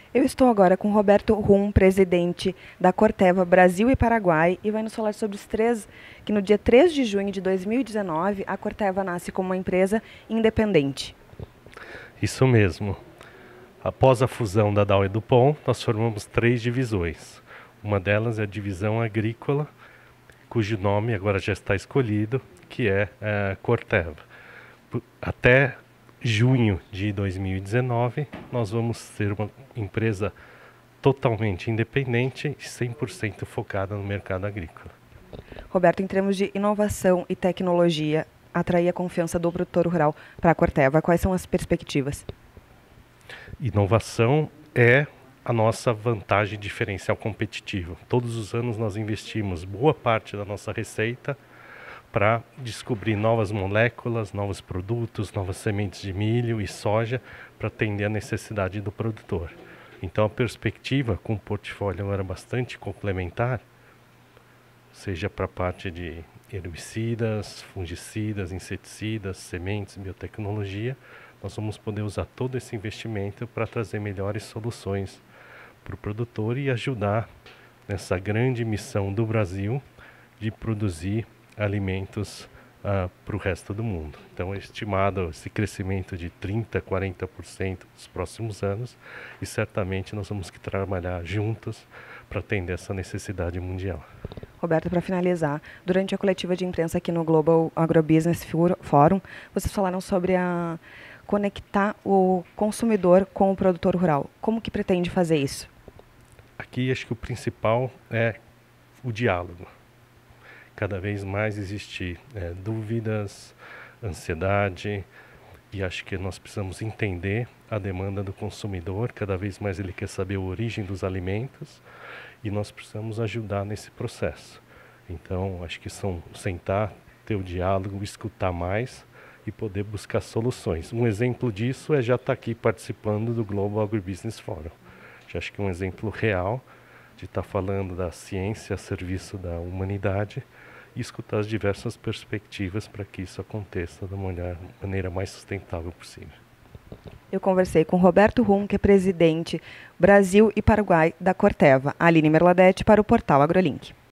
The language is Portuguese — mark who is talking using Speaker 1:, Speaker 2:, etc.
Speaker 1: Eu estou agora com Roberto Rum, presidente da Corteva Brasil e Paraguai, e vai nos falar sobre que no dia 3 de junho de 2019, a Corteva nasce como uma empresa independente.
Speaker 2: Isso mesmo. Após a fusão da Dow e Dupont, nós formamos três divisões. Uma delas é a divisão agrícola, cujo nome agora já está escolhido, que é a Corteva. Até junho de 2019, nós vamos ser uma empresa totalmente independente e 100% focada no mercado agrícola.
Speaker 1: Roberto, em termos de inovação e tecnologia, atrair a confiança do produtor rural para a Corteva, quais são as perspectivas?
Speaker 2: Inovação é a nossa vantagem diferencial competitiva. Todos os anos nós investimos boa parte da nossa receita para descobrir novas moléculas, novos produtos, novas sementes de milho e soja para atender a necessidade do produtor. Então a perspectiva com o portfólio agora bastante complementar, seja para a parte de herbicidas, fungicidas, inseticidas, sementes, biotecnologia, nós vamos poder usar todo esse investimento para trazer melhores soluções para o produtor e ajudar nessa grande missão do Brasil de produzir alimentos para o resto do mundo. Então é estimado esse crescimento de 30%, 40% nos próximos anos e certamente nós vamos que trabalhar juntos para atender essa necessidade mundial.
Speaker 1: Roberto, para finalizar, durante a coletiva de imprensa aqui no Global Agrobusiness Forum, vocês falaram sobre conectar o consumidor com o produtor rural. Como que pretende fazer isso?
Speaker 2: Aqui acho que o principal é o diálogo. Cada vez mais existir dúvidas, ansiedade, e acho que nós precisamos entender a demanda do consumidor. Cada vez mais ele quer saber a origem dos alimentos e nós precisamos ajudar nesse processo. Então, acho que são sentar, ter o diálogo, escutar mais e poder buscar soluções. Um exemplo disso é já estar aqui participando do Global Agribusiness Forum. Já acho que é um exemplo real de estar falando da ciência a serviço da humanidade e escutar as diversas perspectivas para que isso aconteça da maneira mais sustentável possível.
Speaker 1: Eu conversei com Roberto Rum, que é presidente Brasil e Paraguai da Corteva, Aline Merladete, para o portal AgroLink.